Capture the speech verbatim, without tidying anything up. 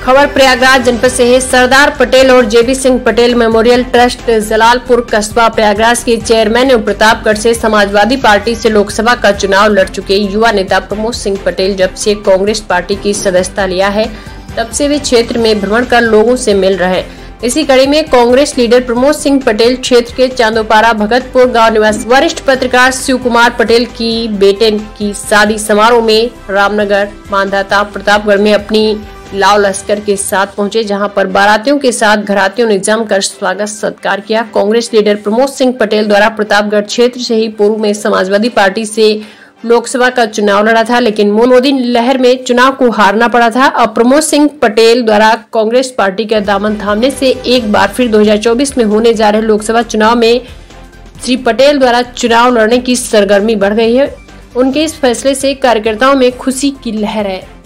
खबर प्रयागराज जनपद से है। सरदार पटेल और JB Singh Patel memorial trust Jalalpur कस्बा प्रयागराज के चेयरमैन एवं प्रतापगढ़ से समाजवादी पार्टी से लोकसभा का चुनाव लड़ चुके युवा नेता प्रमोद सिंह पटेल जब से कांग्रेस पार्टी की सदस्यता लिया है, तब से वे क्षेत्र में भ्रमण कर लोगों से मिल रहे हैं। इसी कड़ी में कांग्रेस लीडर प्रमोद सिंह पटेल क्षेत्र के चांदोपारा भगतपुर गांव निवासी वरिष्ठ पत्रकार शिव कुमार पटेल की बेटे की शादी समारोह में रामनगर मानधाता प्रतापगढ़ में अपनी लाव लश्कर के साथ पहुंचे, जहां पर बारातियों के साथ घरातियों ने जमकर स्वागत सत्कार किया। कांग्रेस लीडर प्रमोद सिंह पटेल द्वारा प्रतापगढ़ क्षेत्र से ही पूर्व में समाजवादी पार्टी से लोकसभा का चुनाव लड़ा था, लेकिन मोदी लहर में चुनाव को हारना पड़ा था। अब प्रमोद सिंह पटेल द्वारा कांग्रेस पार्टी का दामन थामने से एक बार फिर दो हज़ार चौबीस में होने जा रहे लोकसभा चुनाव में श्री पटेल द्वारा चुनाव लड़ने की सरगर्मी बढ़ गई है। उनके इस फैसले से कार्यकर्ताओं में खुशी की लहर है।